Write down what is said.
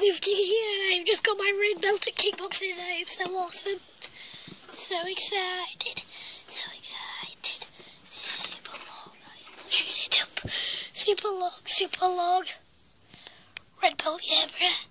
lifting here, and I've just got my red belt at kickboxing, and I'm so awesome. So excited. So excited. This is super long. I'll shoot it up. Super long. Red belt, yeah, bruh.